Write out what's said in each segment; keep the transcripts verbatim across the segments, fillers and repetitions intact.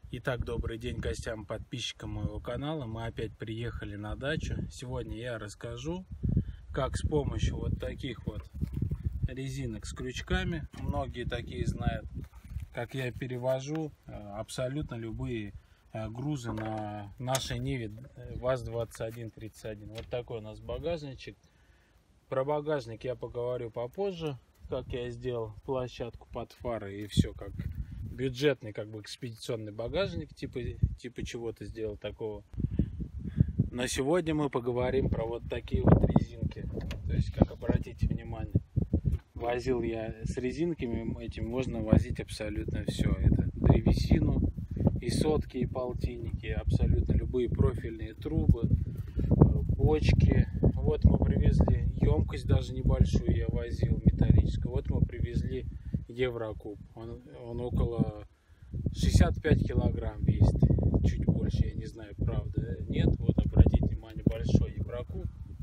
Итак, добрый день гостям, подписчикам моего канала. Мы опять приехали на дачу. Сегодня я расскажу, как с помощью вот таких вот резинок с крючками, многие такие знают, как я перевожу абсолютно любые грузы на нашей Ниве ВАЗ двадцать один тридцать один. Вот такой у нас багажничек. Про багажник я поговорю попозже, как я сделал площадку под фары и все, как бюджетный, как бы экспедиционный багажник, типа, типа чего-то сделал такого. Но сегодня мы поговорим про вот такие вот резинки. То есть, как обратите внимание, возил я с резинками, этим можно возить абсолютно все. Это древесину, и сотки, и полтинники, абсолютно любые профильные трубы, бочки. Вот мы привезли емкость, даже небольшую я возил, металлическую. Вот мы привезли Еврокуб. Он, он около шестидесяти пяти килограмм весит, чуть больше, я не знаю, правда, нет. Вот обратите внимание, большой Еврокуб.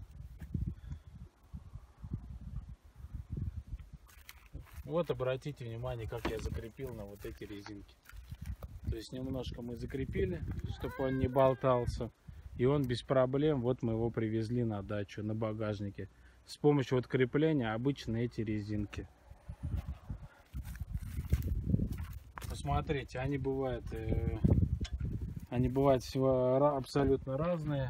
Вот обратите внимание, как я закрепил на вот эти резинки. То есть немножко мы закрепили, чтобы он не болтался, и он без проблем. Вот мы его привезли на дачу, на багажнике, с помощью вот крепления обычно эти резинки. Посмотрите, они бывают, э, они бывают всего абсолютно разные.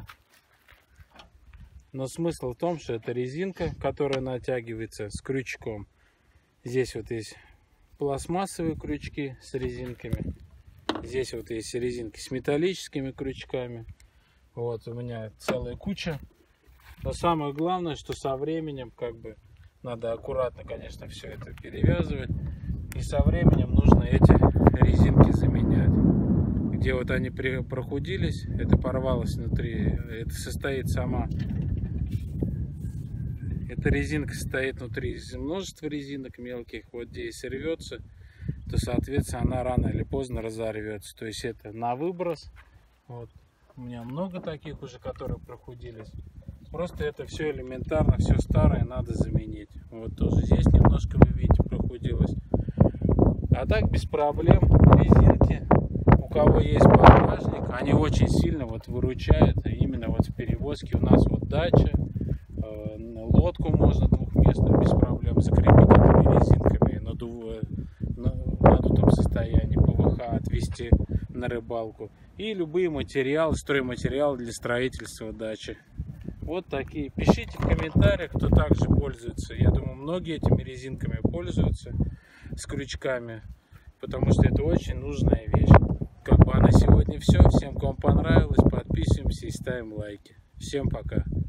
Но смысл в том, что это резинка, которая натягивается с крючком. Здесь вот есть пластмассовые крючки с резинками. Здесь вот есть резинки с металлическими крючками. Вот у меня целая куча. Но самое главное, что со временем как бы надо аккуратно, конечно, все это перевязывать. И со временем нужно эти резинки заменять. Где вот они прохудились, это порвалось внутри. Это состоит сама. Эта резинка состоит внутри из множества резинок мелких. Вот где если рвется, то соответственно она рано или поздно разорвется. То есть это на выброс. Вот у меня много таких уже, которые прохудились. Просто это все элементарно, все старое надо заменить. Вот тоже здесь немножко, вы видите, прохудилось. А так без проблем резинки, у кого есть багажник, они очень сильно вот выручают именно вот в перевозке. У нас вот дача, э, лодку можно двухместную без проблем закрепить этими резинками на, дув... на надутом состоянии, ПВХ отвезти на рыбалку. И любые материалы, стройматериалы для строительства дачи. Вот такие. Пишите в комментариях, кто также пользуется. Я думаю, многие этими резинками пользуются, с крючками, потому что это очень нужная вещь. Как бы, а на сегодня все. Всем, кому понравилось, подписываемся и ставим лайки. Всем пока.